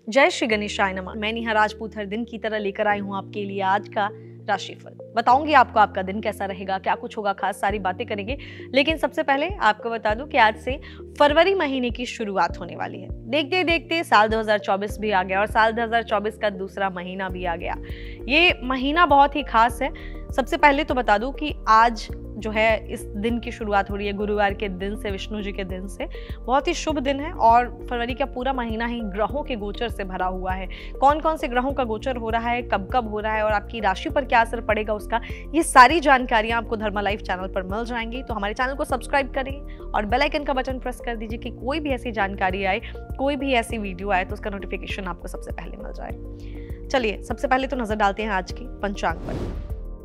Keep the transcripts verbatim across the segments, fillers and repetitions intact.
जय श्री गणेशाय नमः। मैं नेहा राजपूत हर दिन की तरह लेकर आई हूँ आपके लिए आज का राशिफल। बताऊंगी आपको आपका दिन कैसा रहेगा, क्या कुछ होगा खास, सारी बातें करेंगे। लेकिन सबसे पहले आपको बता दूं कि आज से फरवरी महीने की शुरुआत होने वाली है। देखते देखते साल दो हज़ार चौबीस भी आ गया और साल दो हज़ार चौबीस का दूसरा महीना भी आ गया। ये महीना बहुत ही खास है। सबसे पहले तो बता दूं कि आज जो है इस दिन की शुरुआत हो रही है गुरुवार के दिन से, विष्णु जी के दिन से। बहुत ही शुभ दिन है और फरवरी का पूरा महीना ही ग्रहों के गोचर से भरा हुआ है। कौन कौन से ग्रहों का गोचर हो रहा है, कब कब हो रहा है और आपकी राशि पर क्या असर पड़ेगा उसका, ये सारी जानकारियां आपको धर्मा लाइफ चैनल पर मिल जाएंगी। तो हमारे चैनल को सब्सक्राइब करें और बेल आइकन का बटन प्रेस कर दीजिए कि कोई भी ऐसी जानकारी आए, कोई भी ऐसी वीडियो आए तो उसका नोटिफिकेशन आपको सबसे पहले मिल जाए। चलिए सबसे पहले तो नजर डालते हैं आज की पंचांग पर।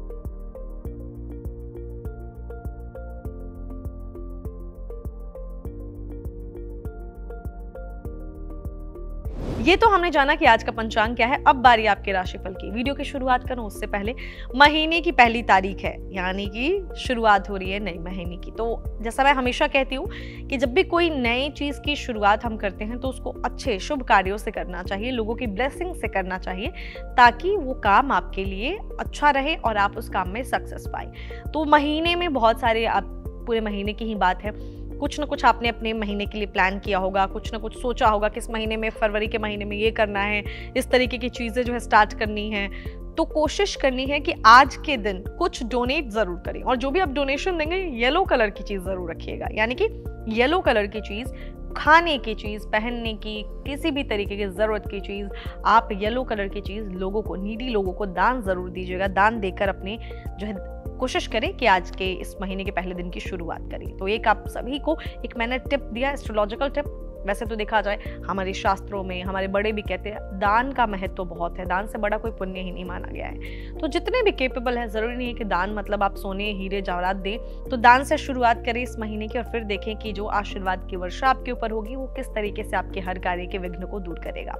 ये तो हमने जाना कि आज का पंचांग क्या है। अब बारी आपके राशिफल की। वीडियो की शुरुआत करूं उससे पहले महीने की पहली तारीख है, यानी कि शुरुआत हो रही है नए महीने की। तो जैसा मैं हमेशा कहती हूँ कि जब भी कोई नई चीज की शुरुआत हम करते हैं तो उसको अच्छे शुभ कार्यों से करना चाहिए, लोगों की ब्लेसिंग से करना चाहिए, ताकि वो काम आपके लिए अच्छा रहे और आप उस काम में सक्सेस पाए। तो महीने में बहुत सारे, आप पूरे महीने की ही बात है, कुछ ना कुछ आपने अपने महीने के लिए प्लान किया होगा, कुछ ना कुछ सोचा होगा किस महीने में, फरवरी के महीने में ये करना है, इस तरीके की चीजें जो है स्टार्ट करनी है। तो कोशिश करनी है कि आज के दिन कुछ डोनेट जरूर करें और जो भी आप डोनेशन देंगे येलो कलर की चीज जरूर रखिएगा, यानी कि येलो कलर की चीज, खाने की चीज, पहनने की, किसी भी तरीके की जरूरत की चीज, आप येलो कलर की चीज लोगों को, नीडी लोगों को दान जरूर दीजिएगा। दान देकर अपने जो है कोशिश करें कि आज के इस महीने के पहले दिन की शुरुआत करें। तो एक आप सभी को एक मैंने टिप दिया, एस्ट्रोलॉजिकल टिप। वैसे तो देखा जाए हमारे शास्त्रों में हमारे बड़े भी कहते हैं दान का महत्व तो बहुत है, दान से बड़ा कोई पुण्य ही नहीं माना गया है। तो जितने भी केपेबल है, जरूरी नहीं है कि दान मतलब आप सोने हीरे जवाहरात दें, तो दान से शुरुआत करें इस महीने की और फिर देखें कि जो आशीर्वाद की वर्षा आपके ऊपर होगी वो किस तरीके से आपके हर कार्य के विघ्न को दूर करेगा।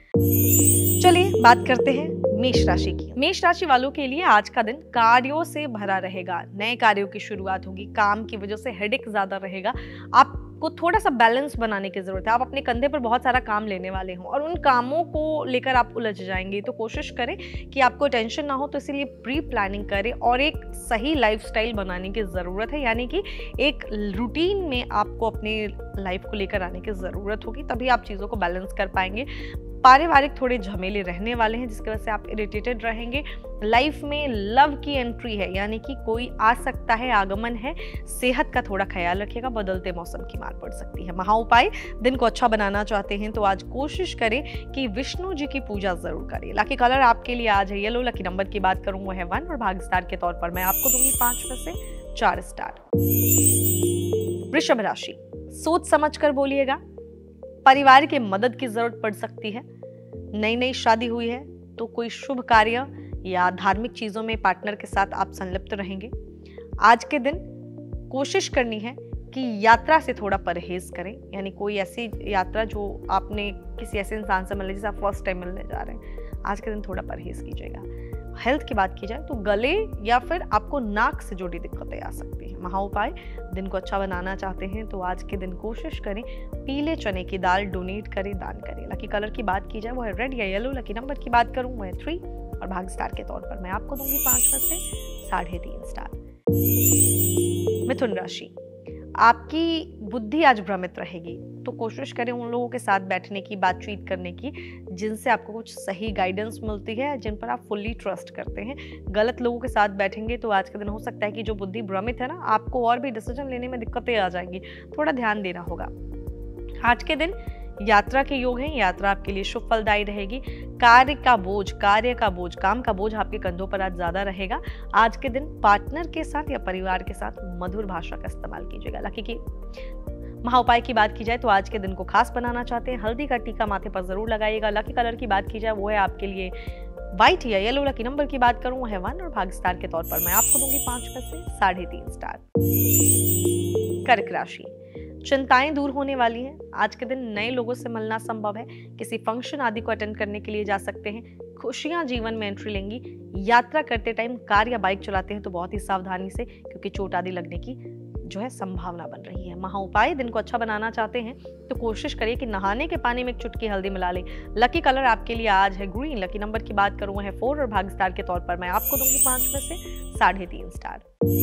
चलिए बात करते हैं मेष राशि की। मेष राशि वालों के लिए आज का दिन कार्यों से भरा रहेगा। नए कार्यों की शुरुआत होगी, काम की वजह से हेडेक ज्यादा रहेगा। आपको थोड़ा सा बैलेंस बनाने की जरूरत है। आप अपने कंधे पर बहुत सारा काम लेने वाले हो और उन कामों को लेकर आप उलझ जाएंगे। तो कोशिश करें कि आपको टेंशन ना हो, तो इसीलिए प्री प्लानिंग करें और एक सही लाइफस्टाइल बनाने की जरूरत है, यानी कि एक रूटीन में आपको अपने लाइफ को लेकर आने की जरूरत होगी, तभी आप चीजों को बैलेंस कर पाएंगे। पारिवारिक थोड़े झमेले रहने वाले हैं जिसकी वजह से आप इरिटेटेड रहेंगे। लाइफ में लव की एंट्री है, यानी कि कोई आ सकता है, आगमन है। सेहत का थोड़ा ख्याल रखिएगा, बदलते मौसम की मार पड़ सकती है। महा उपाय, दिन को अच्छा बनाना चाहते हैं तो आज कोशिश करें कि विष्णु जी की पूजा जरूर करें। लकी कलर आपके लिए आज है येलो। लकी नंबर की बात करूं वो है वन और भाग्य स्टार के तौर पर मैं आपको दूंगी पांच में से चार स्टार। वृषभ राशि, सोच समझ कर बोलिएगा। परिवार की मदद की जरूरत पड़ सकती है। नई नई शादी हुई है तो कोई शुभ कार्य या धार्मिक चीजों में पार्टनर के साथ आप संलिप्त रहेंगे। आज के दिन कोशिश करनी है कि यात्रा से थोड़ा परहेज करें, यानी कोई ऐसी यात्रा जो आपने किसी ऐसे इंसान से मिले जिसे आप फर्स्ट टाइम मिलने जा रहे हैं, आज के दिन थोड़ा परहेज कीजिएगा। हेल्थ की बात की जाए तो गले या फिर आपको नाक से जुड़ी दिक्कतें आ सकती हैं। महा उपाय, दिन को अच्छा बनाना चाहते हैं तो आज के दिन कोशिश करें पीले चने की दाल डोनेट करें, दान करें। लकी कलर की बात की जाए वो है रेड या येलो। लकी नंबर की बात करूं वो है थ्री और भाग्य स्टार के तौर पर मैं आपको दूंगी पांच में से साढ़े तीन स्टार। मिथुन राशि, आपकी बुद्धि आज भ्रमित रहेगी तो कोशिश करें उन लोगों के साथ बैठने की, बातचीत करने की जिनसे आपको कुछ सही गाइडेंस मिलती है, जिन पर आप फुल्ली ट्रस्ट करते हैं। गलत लोगों के साथ बैठेंगे तो आज के दिन हो सकता है कि जो बुद्धि भ्रमित है ना, आपको और भी डिसीजन लेने में दिक्कतें आ जाएंगी, थोड़ा ध्यान देना होगा। आज के दिन यात्रा के योग हैं, यात्रा आपके लिए शुभ फलदायी रहेगी। कार्य का बोझ, कार्य का बोझ, काम का बोझ आपके कंधों पर आज ज्यादा रहेगा। आज के दिन पार्टनर के साथ या परिवार के साथ मधुर भाषा का इस्तेमाल कीजिएगा। लकी की महा उपाय की बात की जाए तो आज के दिन को खास बनाना चाहते हैं, हल्दी का टीका माथे पर जरूर लगाइएगा। लकी कलर की बात की जाए वो है आपके लिए व्हाइट या येलो। लकी नंबर की बात करूं वो है वन और भाग्य स्टार के तौर पर मैं आपको दूंगी पांच में से साढ़े तीन स्टार। कर्क राशि, चिंताएं दूर होने वाली हैं। आज के दिन नए लोगों से मिलना संभव है, किसी फंक्शन आदि को अटेंड करने के लिए जा सकते हैं। खुशियां जीवन में एंट्री लेंगी। यात्रा करते टाइम कार या बाइक चलाते हैं तो बहुत ही सावधानी से, क्योंकि चोट आदि लगने की जो है संभावना बन रही है। महा उपाय, दिन को अच्छा बनाना चाहते हैं तो कोशिश करिए कि नहाने के पानी में एक चुटकी हल्दी मिला लें। लकी कलर आपके लिए आज है ग्रीन। लकी नंबर की बात करूं है फोर और भाग्य स्टार के तौर पर मैं आपको दूंगी पांच में से साढ़े तीन स्टार।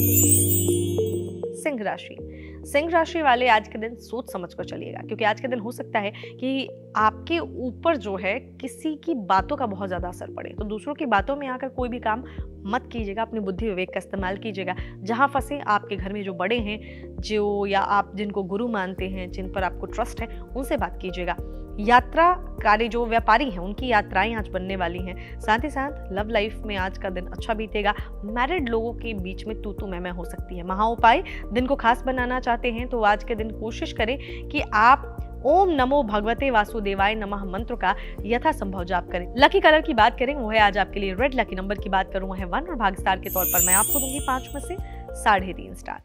सिंह राशि, सिंह राशि वाले आज के दिन सोच समझ कर चलिएगा, क्योंकि आज के दिन हो सकता है कि आपके ऊपर जो है किसी की बातों का बहुत ज्यादा असर पड़े, तो दूसरों की बातों में आकर कोई भी काम मत कीजिएगा। अपनी बुद्धि विवेक का इस्तेमाल कीजिएगा। जहां फंसे आपके घर में जो बड़े हैं, जो या आप जिनको गुरु मानते हैं, जिन पर आपको ट्रस्ट है, उनसे बात कीजिएगा। यात्रा कार्य जो व्यापारी हैं उनकी यात्राएं आज बनने वाली हैं। साथ ही साथ लव लाइफ में आज का दिन अच्छा बीतेगा। मैरिड लोगों के बीच में तू तू मैं मैं हो सकती है। महा उपाय, दिन को खास बनाना चाहते हैं तो आज के दिन कोशिश करें कि आप ओम नमो भगवते वासुदेवाय नमः मंत्र का यथासंभव जाप करें। लकी कलर की बात करें वो है आज आपके लिए रेड। लकी नंबर की बात करूं है वन और भाग्य स्टार के तौर पर मैं आपको दूंगी पांच में से साढ़े तीन स्टार।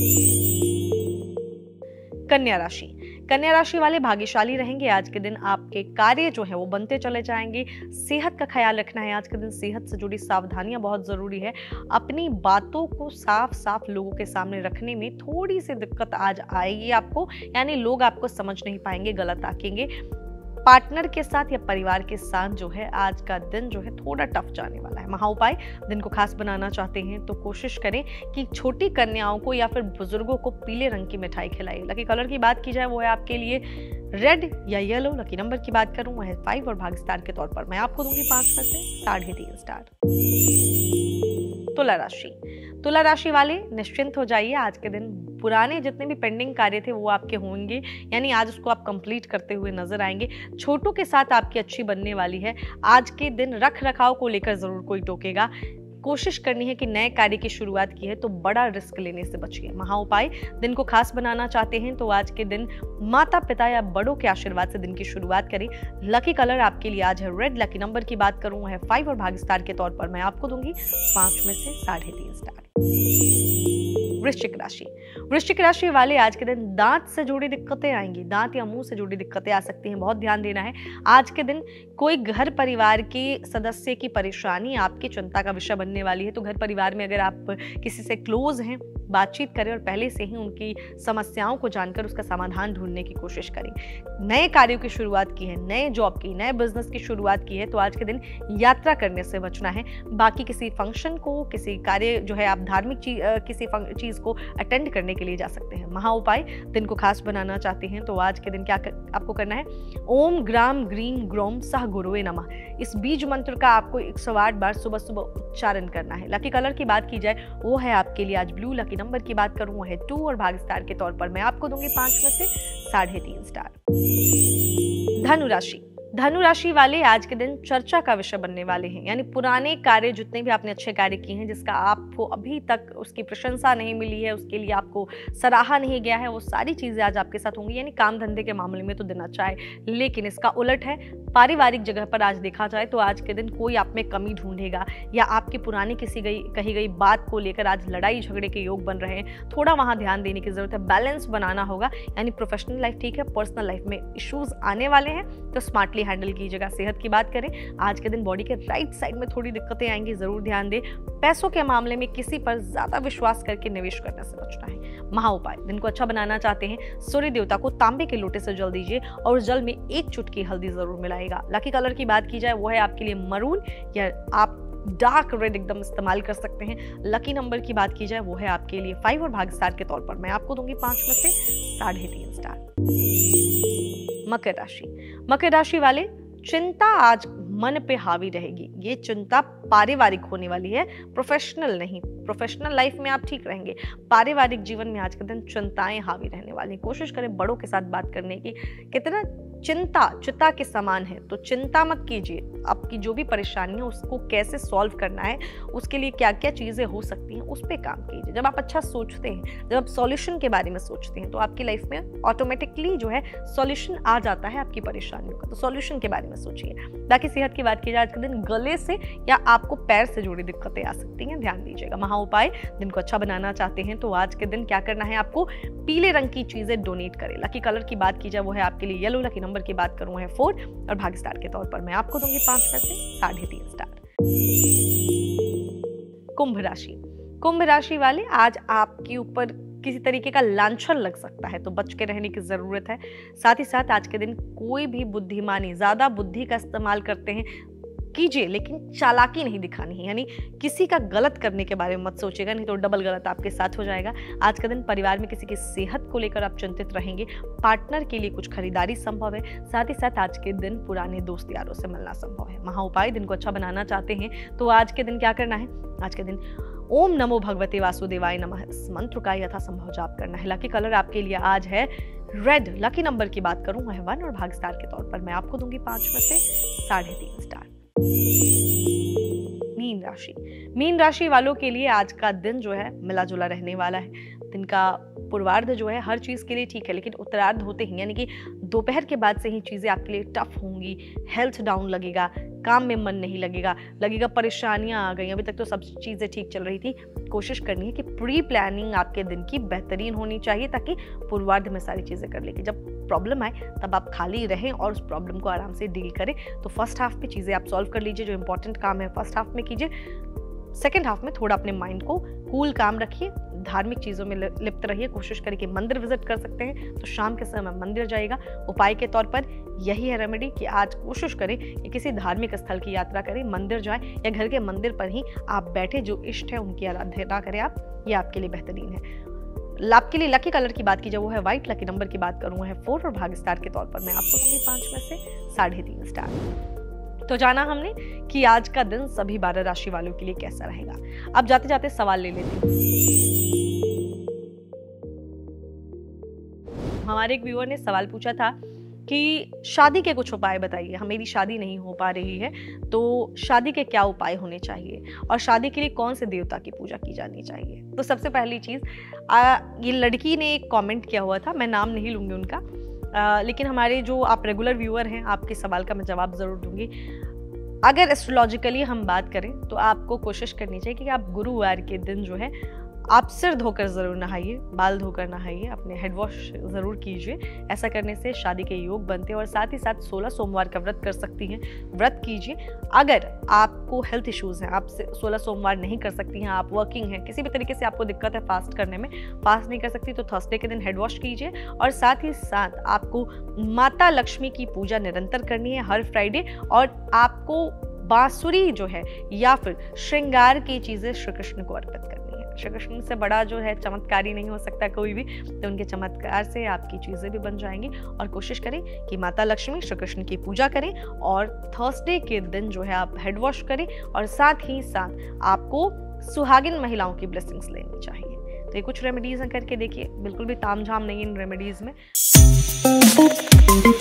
कन्या राशि, कन्या राशि वाले भाग्यशाली रहेंगे। आज के दिन आपके कार्य जो है वो बनते चले जाएंगे। सेहत का ख्याल रखना है। आज के दिन सेहत से जुड़ी सावधानियां बहुत जरूरी है। अपनी बातों को साफ साफ लोगों के सामने रखने में थोड़ी सी दिक्कत आज आएगी आपको, यानी लोग आपको समझ नहीं पाएंगे, गलत आंकेंगे। पार्टनर के साथ या परिवार के साथ जो है आज का दिन जो है थोड़ा टफ जाने वाला है। महा उपाय, दिन को खास बनाना चाहते हैं तो कोशिश करें कि छोटी कन्याओं को या फिर बुजुर्गों को पीले रंग की मिठाई खिलाइए। लकी कलर की बात की जाए वो है आपके लिए रेड या येलो। लकी नंबर की बात करूं वो है फाइव और भाग्य स्टार के तौर पर मैं आपको दूंगी पांच में से साढ़े तीन स्टार। तुला राशि, तुला राशि वाले निश्चिंत हो जाइए। आज के दिन पुराने जितने भी पेंडिंग कार्य थे वो आपके होंगे, यानी आज उसको आप कंप्लीट करते हुए नजर आएंगे। छोटों के साथ आपकी अच्छी बनने वाली है। आज के दिन रख रखाव को लेकर जरूर कोई टोकेगा। कोशिश करनी है कि नए कार्य की शुरुआत की है तो बड़ा रिस्क लेने से बचिए। महा उपाय, दिन को खास बनाना चाहते हैं तो आज के दिन माता पिता या बड़ों के आशीर्वाद से दिन की शुरुआत करें। लकी कलर आपके लिए आज है रेड। लकी नंबर की बात करूं है फाइव और भाग्य स्टार के तौर पर मैं आपको दूंगी पांच में से साढ़े तीन स्टार। वृश्चिक राशि, वृश्चिक राशि वाले आज के दिन दांत से जुड़ी दिक्कतें आएंगी। दांत या मुंह से जुड़ी दिक्कतें आ सकती हैं, बहुत ध्यान देना है। आज के दिन कोई घर परिवार के सदस्य की परेशानी आपकी चिंता का विषय बनने वाली है, तो घर परिवार में अगर आप किसी से क्लोज हैं बातचीत करें और पहले से ही उनकी समस्याओं को जानकर उसका समाधान ढूंढने की कोशिश करें। नए कार्यों की शुरुआत की है, नए जॉब की, नए बिजनेस की शुरुआत की है तो आज के दिन यात्रा करने से बचना है। बाकी किसी फंक्शन को, किसी कार्य जो है आप धार्मिक चीज किसी चीज को अटेंड करने के लिए जा सकते हैं। महा उपाय, दिन को खास बनाना चाहते हैं तो आज के दिन क्या कर, आपको करना है ओम ग्राम ग्रीम ग्रोम सह गुरुवे नमः, इस बीज मंत्र का आपको एक सौ आठ बार सुबह सुबह उच्चारण करना है। लकी कलर की बात की जाए वो है आपके लिए आज ब्लू। लकी नंबर की बात करूं वो है टू और भाग्य स्टार के तौर पर मैं आपको दूंगी पांच में से साढ़े तीन स्टार। धनु राशि, धनु राशि वाले आज के दिन चर्चा का विषय बनने वाले हैं, यानी पुराने कार्य जितने भी आपने अच्छे कार्य किए हैं जिसका आपको अभी तक उसकी प्रशंसा नहीं मिली है, उसके लिए आपको सराहा नहीं गया है, वो सारी चीजें आज आपके साथ होंगी। यानी काम धंधे के मामले में तो दिन अच्छा है, लेकिन इसका उलट है पारिवारिक जगह पर आज देखा जाए तो आज के दिन कोई आप में कमी ढूंढेगा या आपकी पुरानी किसी गई कही गई बात को लेकर आज लड़ाई झगड़े के योग बन रहे हैं। थोड़ा वहां ध्यान देने की जरूरत है, बैलेंस बनाना होगा। यानी प्रोफेशनल लाइफ ठीक है, पर्सनल लाइफ में इश्यूज आने वाले हैं तो स्मार्टली हैंडल कीजिएगा। सेहत की बात करें, आज के दिन बॉडी के राइट साइड में थोड़ी दिक्कतें आएंगी, जरूर ध्यान दें। पैसों के मामले में किसी पर ज्यादा विश्वास करके निवेश करने से बचना है। महा उपाय, दिन को अच्छा बनाना चाहते हैं सूर्य देवता को तांबे के लोटे से जल दीजिए और जल में एक चुटकी हल्दी जरूर मिलाएगा। लकी कलर की बात की जाए वो है आपके लिए मरून या आप डार्क रेड एकदम इस्तेमाल कर सकते हैं। लकी नंबर की बात की जाए वो है आपके लिए फाइव और भाग्य स्टार के तौर पर मैं आपको दूंगी पांच में से साढ़े तीन स्टार। मकर राशि, मकर राशि वाले चिंता आज मन पे हावी रहेगी। ये चिंता पारिवारिक होने वाली है, प्रोफेशनल नहीं। प्रोफेशनल लाइफ में आप ठीक रहेंगे, पारिवारिक जीवन में आज के दिन चिंताएं हावी रहने वाली। कोशिश करें बड़ों के साथ बात करने की। कितना चिंता चिता के समान है तो चिंता मत कीजिए। आपकी जो भी परेशानी है उसको कैसे सॉल्व करना है, उसके लिए क्या क्या चीजें हो सकती हैं उस पर काम कीजिए। जब आप अच्छा सोचते हैं, जब आप सॉल्यूशन के बारे में सोचते हैं तो आपकी लाइफ में ऑटोमेटिकली जो है सॉल्यूशन आ जाता है आपकी परेशानियों का। तो सॉल्यूशन के बारे में सोचिए। बाकी सेहत की बात की जाए, आज के दिन गले से या आपको पैर से जुड़ी दिक्कतें आ सकती हैं, ध्यान दीजिएगा। महा उपाय, दिन को अच्छा बनाना चाहते हैं तो आज के दिन क्या करना है आपको पीले रंग की चीजें डोनेट करें। लकी कलर की बात की जाए वो है आपके लिए येलो। लकी नंबर की बात करूं है फोर और भाग्य स्टार के तौर पर मैं आपको दूंगी पांच में से साढ़े तीन स्टार। कुंभ राशि, कुंभ राशि वाले आज आपके ऊपर किसी तरीके का लांछन लग सकता है, तो बच के रहने की ज़रूरत है। साथ ही साथ आज के दिन कोई भी बुद्धिमानी, ज़्यादा बुद्धि का इस्तेमाल करते हैं कीजिए, लेकिन चालाकी नहीं दिखानी है, यानी किसी का गलत करने के बारे में मत सोचिएगा, नहीं तो डबल गलत आपके साथ हो जाएगा। आज का दिन परिवार में किसी की सेहत को लेकर आप चिंतित रहेंगे। पार्टनर के लिए कुछ खरीदारी संभव है। साथ ही साथ आज के दिन पुराने दोस्त यारों से मिलना संभव है। महाउपाय दिन को अच्छा बनाना चाहते हैं तो आज के दिन क्या करना है? आज के दिन ओम नमो भगवते वासुदेवाय नमः इस मंत्र का यथासंभव जाप करना है। लकी कलर आपके लिए आज है रेड। लकी नंबर की बात करूं वह वन और भाग स्टार के तौर पर मैं आपको दूंगी पांच में से साढ़े तीन स्टार। मीन राशि, मीन राशि वालों के लिए आज का दिन जो है मिला जुला रहने वाला है। दिन का पूर्वार्ध जो है हर चीज के लिए ठीक है, लेकिन उत्तरार्ध होते ही यानी कि दोपहर के बाद से ही चीजें आपके लिए टफ होंगी। हेल्थ डाउन लगेगा, काम में मन नहीं लगेगा, लगेगा परेशानियां आ गई। अभी तक तो सब चीजें ठीक चल रही थी। कोशिश करनी है कि प्री प्लानिंग आपके दिन की बेहतरीन होनी चाहिए ताकि पूर्वार्ध में सारी चीजें कर लेंगे। जब प्रॉब्लम आए तब आप खाली रहें और उस प्रॉब्लम को आराम से डील करें। तो फर्स्ट हाफ में चीजें आप सॉल्व कर लीजिए, जो इंपॉर्टेंट काम है फर्स्ट हाफ में कीजिए। सेकेंड हाफ में थोड़ा अपने माइंड को कूल काम रखिए, धार्मिक चीजों में लिप्त रहिए। कोशिश करें कि मंदिर विजिट कर सकते हैं तो शाम के समय मंदिर जाइएगा। उपाय के तौर पर यही है रेमेडी कि आज कोशिश करें कि किसी धार्मिक स्थल की यात्रा करें, मंदिर जाएं या घर के मंदिर पर ही आप बैठे जो इष्ट है उनकी आराधना करें आप, ये आपके लिए बेहतरीन है। लाभ के लिए लकी कलर की बात की जाए वो है व्हाइट। लकी नंबर की बात करूँ है फोर और भाग स्टार के तौर पर मैं आपको दूंगी पांच में से साढ़े तीन स्टार। तो जाना हमने कि आज का दिन सभी बारह राशि वालों के लिए कैसा रहेगा। अब जाते जाते सवाल ले लेते हैं। हमारे एक व्यूअर ने सवाल पूछा था कि शादी के कुछ उपाय बताइए, हम मेरी शादी नहीं हो पा रही है तो शादी के क्या उपाय होने चाहिए और शादी के लिए कौन से देवता की पूजा की जानी चाहिए। तो सबसे पहली चीज़, ये लड़की ने एक कमेंट किया हुआ था, मैं नाम नहीं लूँगी उनका, आ, लेकिन हमारे जो आप रेगुलर व्यूअर हैं आपके सवाल का मैं जवाब ज़रूर दूंगी। अगर एस्ट्रोलॉजिकली हम बात करें तो आपको कोशिश करनी चाहिए कि आप गुरुवार के दिन जो है आप सिर धोकर जरूर नहाइए, बाल धोकर नहाइए, अपने हेड वॉश जरूर कीजिए। ऐसा करने से शादी के योग बनते हैं। और साथ ही साथ सोलह सोमवार का व्रत कर सकती हैं, व्रत कीजिए। अगर आपको हेल्थ इश्यूज हैं, आप सोलह सोमवार नहीं कर सकती हैं, आप वर्किंग हैं, किसी भी तरीके से आपको दिक्कत है फास्ट करने में, फास्ट नहीं कर सकती तो थर्सडे के दिन हेड वॉश कीजिए। और साथ ही साथ आपको माता लक्ष्मी की पूजा निरंतर करनी है हर फ्राइडे। और आपको बांसुरी जो है या फिर श्रृंगार की चीजें श्री कृष्ण को अर्पित करनी है। श्री कृष्ण से बड़ा जो है चमत्कारी नहीं हो सकता कोई भी, तो उनके चमत्कार से आपकी चीजें भी बन जाएंगी। और कोशिश करें कि माता लक्ष्मी श्री कृष्ण की पूजा करें और थर्सडे के दिन जो है आप हेड वॉश करें। और साथ ही साथ आपको सुहागिन महिलाओं की ब्लेसिंग्स लेनी चाहिए। तो ये कुछ रेमेडीज करके देखिए, बिल्कुल भी तामझाम नहीं इन रेमेडीज में।